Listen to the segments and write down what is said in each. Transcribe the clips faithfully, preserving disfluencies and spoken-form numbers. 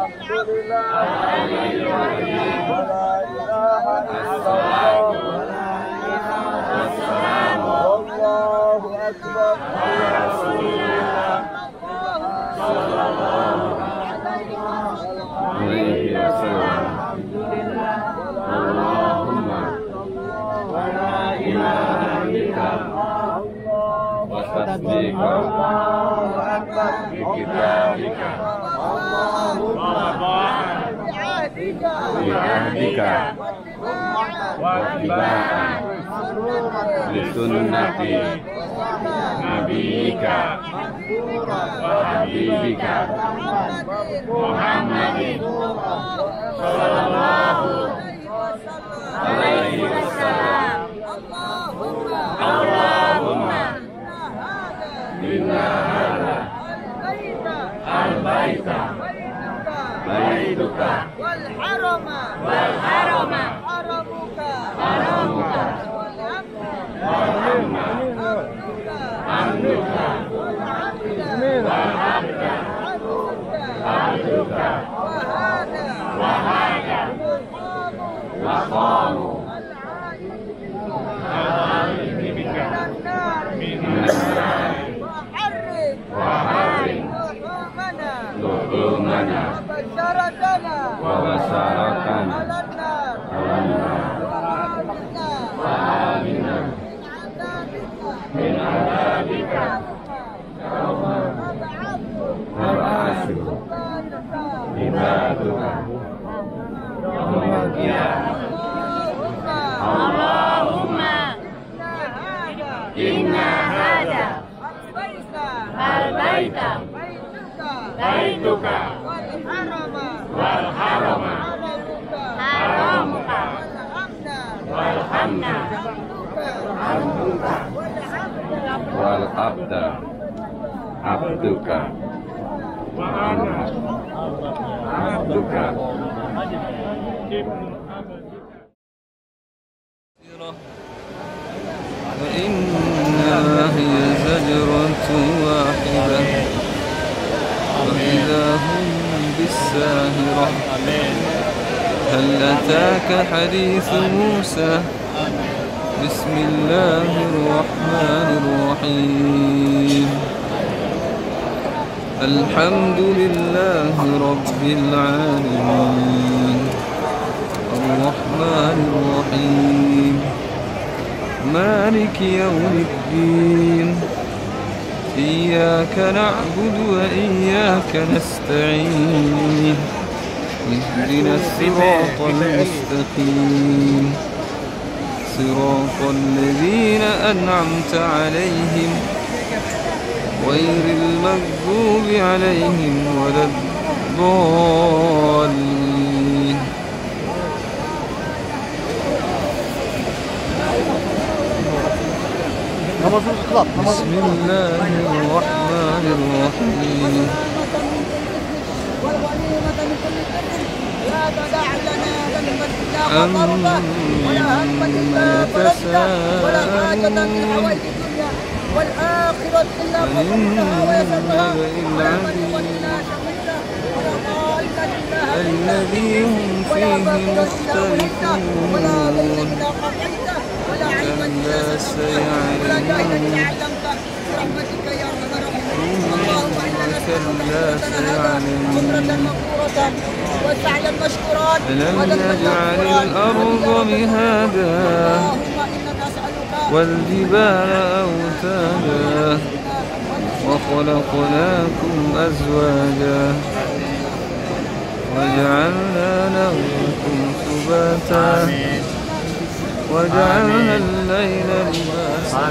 الحمد لله ولا إله إلا الله والله أكبر صلى الله عليه وسلم اللهم ولا إله إلا الله وتصديق بكتابك بعهدك واتباعا لسنة نبيك وحبيبك محمد صلى الله عليه وسلم اللهم إن هذا البيت بيتك والحرم والحرم حرمك حرمك والأمن أمنك والعبد عبدك وهذا وهذا مقام العالم بك من النار وحرم لحومنا وبشرتنا وبشرتنا على النار على النار وآمنا من عذابك يوم نبعث عبادك يوم القيامة اللهم إن هذا البيت بيتك والحرم حرمك والأمن أمنك والعبد عبدك وأنا عبدك فإنما هي زجرة واحدة وإذا هم بالساهرة هل أتاك حديث موسى بسم الله الرحمن الرحيم الحمد لله رب العالمين الرحمن الرحيم مالك يوم الدين إياك نعبد وإياك نستعين اهدنا الصراط المستقيم صراط الذين أنعمت عليهم غير المغضوب عليهم ولا الضالين بسم الله الرحمن الرحيم أمن يتساءلون والآخرة إلا عن النبأ العظيم الذي هم فيه مختلفون كلا سيعلمون كلا سيعلمون ألم نجعل الأرض مهادا والجبال أوتادا وخلقناكم أزواجا وجعلنا نومكم سباتا وجعلنا الليل لباسا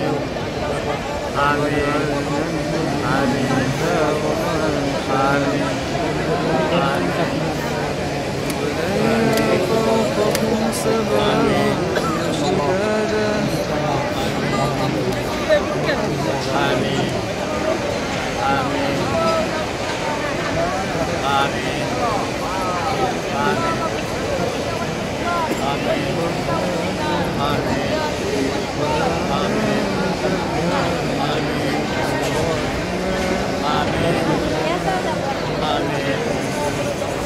فوقكم سبعا شدادا آمين آمين آمين آمين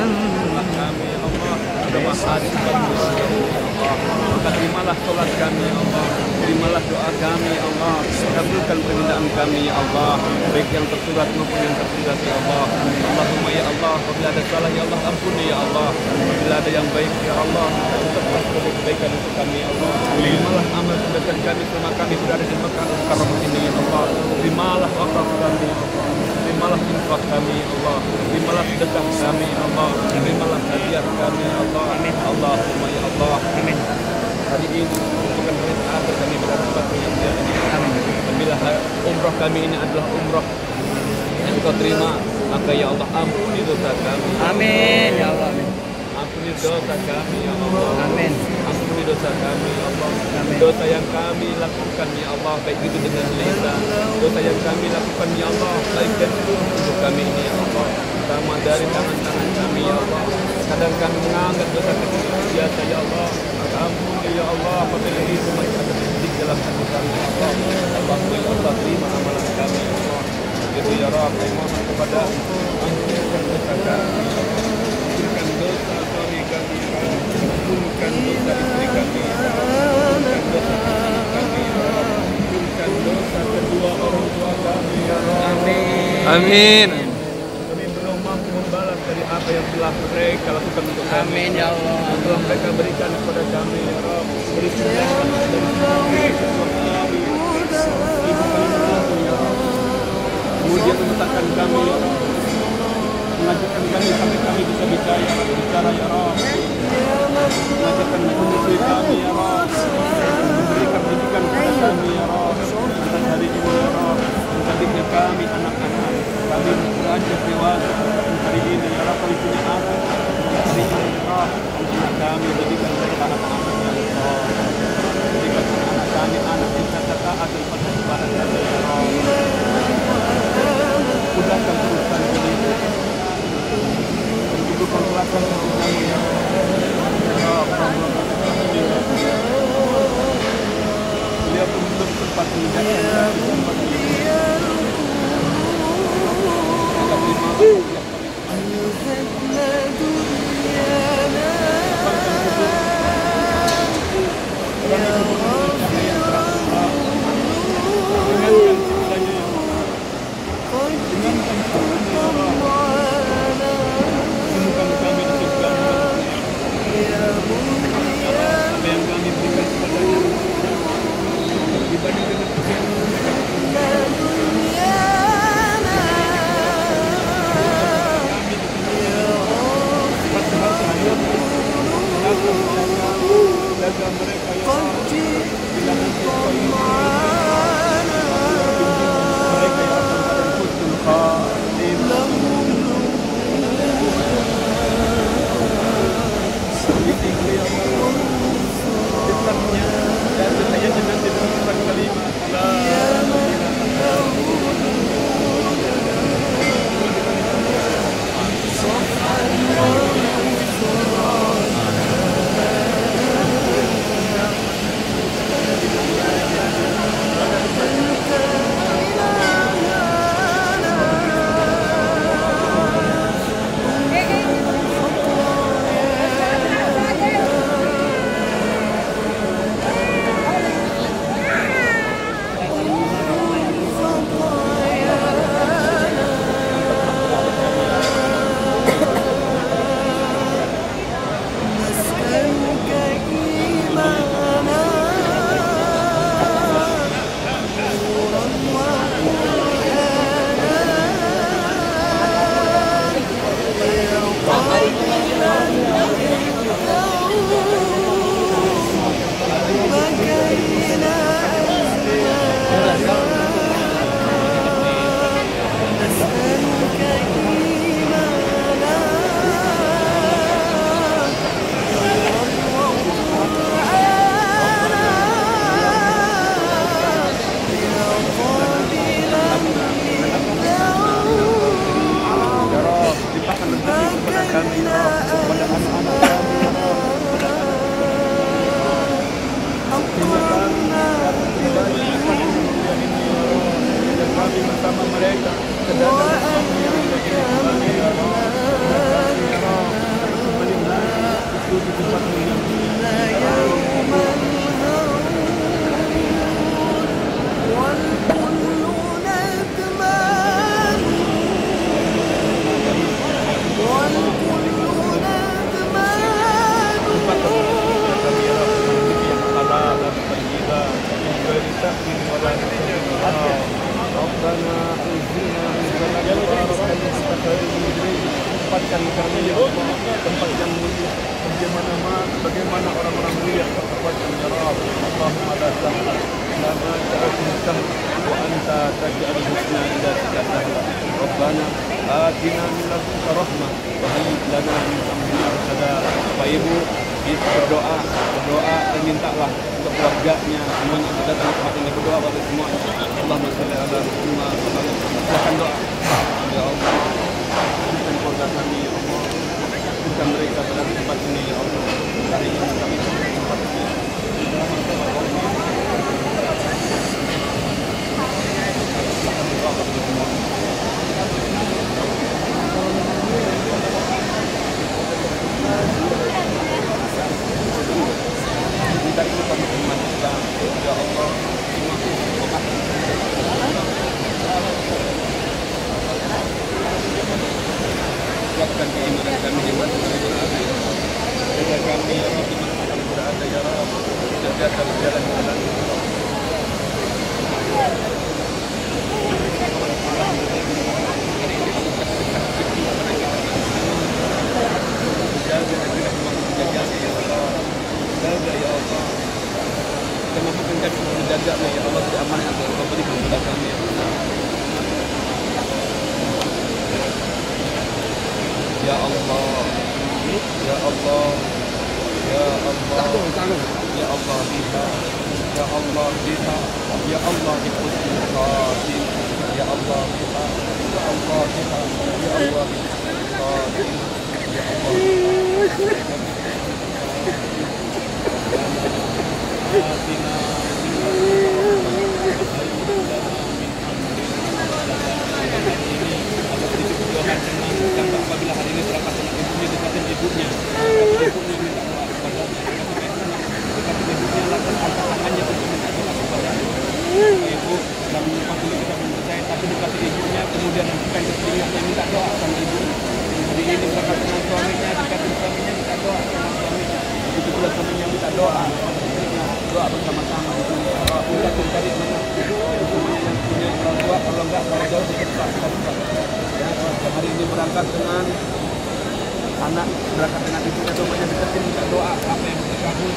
kami ya Allah, doa hati kami ya Allah. Maka terimalah sholat kami ya Allah, terimalah doa kami ya Allah, kabulkan permintaan kami ya Allah, baik yang tersurat maupun yang tersirat ya Allah. Allahumma ya Allah, apabila ada salah ya Allah ampuni ya Allah, apabila ada yang baik ya Allah tetapkan kebaikan untuk kami ya Allah. Terimalah amal kebaikan kami selama kami berada di Mekah Al-Mukarramah ini ya Allah. Terimalah wakaf kami ya Allah, terimalah infak kami ya Allah, terimalah sedekah kami ya Allah, terimalah hadiah kami ya Allah. Allahumma ya Allah. Amin. Hari ini bukan hari terakhir kami berada di yang mulia ini. Apabila umrah kami ini adalah umrah yang Kau terima, maka ya Allah ampuni dosa kami. Amin ya Allah. Ampuni dosa kami ya Allah. Amin. Ampuni dosa kami ya Allah. Amin. Dosa yang kami lakukan ya Allah, baik itu dengan lisan, dosa yang kami lakukan ya Allah, baik dari tubuh kami ini ya Allah, sama dari tangan-tangan kami ya Allah. Kadang kami menganggap dosa kecil biasa ya Allah. Ampuni ya Allah, apabila itu masih ada sedikit dalam hati kami ya Allah. Allahumma ya Allah, terima amalan kami ya Allah. Itu ya Rabb, mohon kepada ampunkan dosa kami, ampunkan dosa suami kami, ampunkan dosa istri kami, ampunkan dosa anak kami, ampunkan dosa kedua orang tua kami ya Rabb. Amin. Amin. Kami belum mampu membalas dari apa yang telah mereka lakukan untuk kami. Amin ya Allah. Yang telah mereka berikan kepada kami ya Rabb. Berikan dari kami, ibu kami ya Rabb. Kemudian membesarkan kami ya Rabb, mengajarkan kami sampai kami bisa bicara, bicara ya Rabb, mengajarkan menyusui kami ya Rabb, memberikan pendidikan kepada kami ya Rabb. Dan hari ini ya Rabb, menjadikan kami anak-anak, kami beranjak dewasa. Hari ini ya Rabb, kami punya anak. Hari ini ya Rabb, anak kami jadikan mereka anak-anak ya Rabb. Jadikan anak kami anak yang taat dan pada ibadah kami ya Rabb. Mudahkan urusan ini, hidupkan belakang urusan ini. Beliau pun belum sempat meninggalkan tempat ini. Bersama mereka, sedangkan sebagaimana orang-orang mulia berkata ya Rabb, Allahumma la sahla illa ma ja'altahu sahlan wa anta taj'alul husna idza shi'ta sahla. Rabbana atina min ladunka rahmah wa hayyi' lana min amrina rashada. Bapak Ibu, kita berdoa, berdoa dan mintalah untuk keluarganya, semuanya yang datang ke tempat ini, berdoa pada semuanya. Allahumma shalli ala Muhammad. Silakan doa. Ya Allah, berikan keluarga kami, ya Allah, berikan mereka pada tempat ini, ya Allah. Hari ini kami di tempat ini. Kita ini kami umat Islam, ya Allah. Kuatkan keimanan kami di mana kami berada. Jaga kami ya Rabbi di mana kami berada ya Rabbi. Jaga kami jalan-jalan. Jaga dan tidak mampu menjaga ya Allah. Jaga ya Allah. Kita mampukan kami untuk menjaga ya Allah dari amanah yang telah Kau berikan kepada kami ya Allah. Ya Allah, Ya Allah, Ya Allah, Ya Allah biha, Ya Allah biha, Ya Allah bi husnil khatim, Ya Allah biha, Ya Allah biha, Ya Allah bi husnil khatim, Ya Allah Atina apabila hari ini berangkat dengan ibunya, dekatin ibunya, ibunya minta doa kepada dekatin ibunya, lakukan angkat-angkatnya untuk minta doa kepada ibu dan apabila kita mempercayai tapi dekatin ibunya, kemudian bukan istrinya yang minta doa sama ibu. Hari ini berangkat dengan suaminya, dekatin suaminya minta doa sama suaminya, itu pula suaminya minta doa doa bersama-sama. Kita cari mana semuanya yang punya orang tua, kalau enggak kalau jauh dekat kita ya, hari ini berangkat dengan anak, berangkat dengan ibunya, semuanya deketin minta doa apa yang bisa kabul.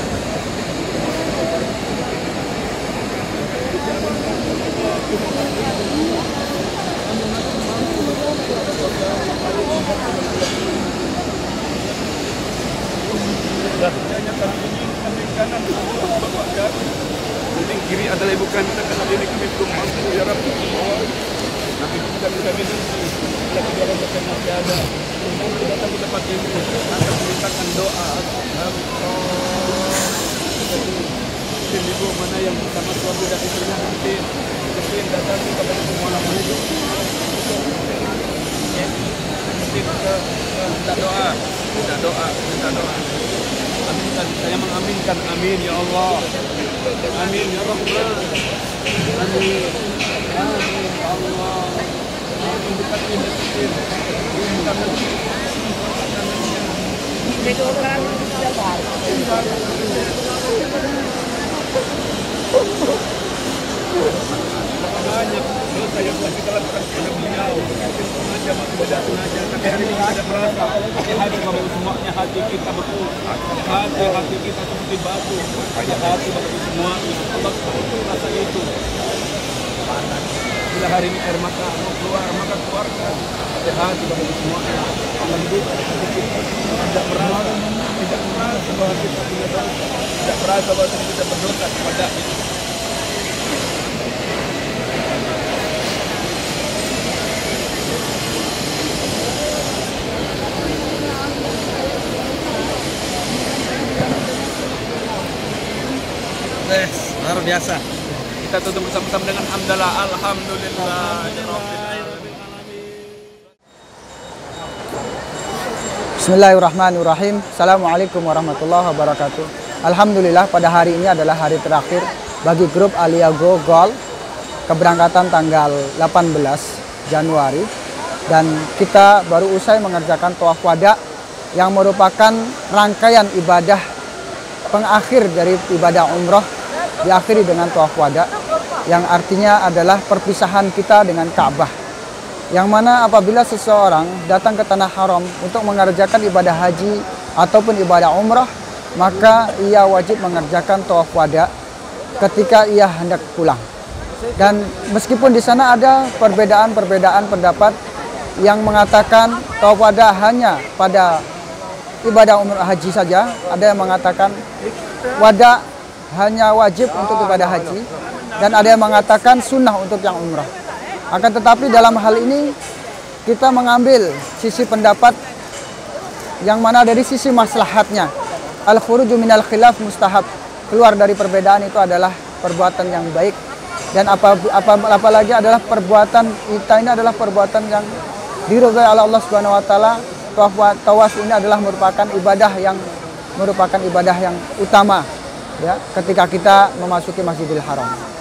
Kanan bapak kami, kemudian kiri adalah ibu kami, dan kanan ini kami belum mampu ya Rabbi. Nabi bukan kami nanti, lagi dalam bahasa masih ada. Nanti datang ke tempat ini, akan memintakan doa. Mungkin ibu mana yang bersama suami dan istrinya nanti, mungkin datang kepada semua orang hidup. Mungkin kita minta doa, minta doa, minta doa. Aminkan, saya mengaminkan, amin ya Allah, amin ya Rahman, amin, amin ya Allah, amin dekatin, dekatin, itu orang banyak dosa yang telah kita lakukan kepada beliau, sengaja maupun tidak sengaja, tapi hari ini kita merasa di hati kami semuanya, hati kita betul, hati hati kita seperti batu, hati hati betul semuanya. Allah rasa itu. Bila hari ini air mata mau keluar, maka keluarkan. Hati hati betul semuanya. Allah hidup hati kita tidak merasa, tidak merasa bahwa kita punya dosa, tidak merasa bahwa kita berdosa kepada-Nya. Yes, luar biasa. Kita tutup bersama-sama dengan hamdalah, alhamdulillah. Bismillahirrahmanirrahim. Assalamualaikum warahmatullahi wabarakatuh. Alhamdulillah pada hari ini adalah hari terakhir bagi grup Alia Go Gol, keberangkatan tanggal delapan belas Januari, dan kita baru usai mengerjakan tawaf wada yang merupakan rangkaian ibadah pengakhir dari ibadah umroh, diakhiri dengan tawaf wada yang artinya adalah perpisahan kita dengan Ka'bah, yang mana apabila seseorang datang ke tanah haram untuk mengerjakan ibadah haji ataupun ibadah umroh, maka ia wajib mengerjakan tawaf wada ketika ia hendak pulang. Dan meskipun di sana ada perbedaan-perbedaan pendapat yang mengatakan tawaf wada hanya pada ibadah umrah haji saja, ada yang mengatakan wada hanya wajib untuk ibadah haji, dan ada yang mengatakan sunnah untuk yang umrah. Akan tetapi dalam hal ini kita mengambil sisi pendapat yang mana dari sisi maslahatnya. Al-khuruju minal khilaf mustahab. Keluar dari perbedaan itu adalah perbuatan yang baik. Dan apa, apa, apalagi adalah perbuatan kita ini adalah perbuatan yang diridhai oleh Allah Subhanahu wa taala. Tawaf ini adalah merupakan ibadah yang merupakan ibadah yang utama ya ketika kita memasuki Masjidil Haram.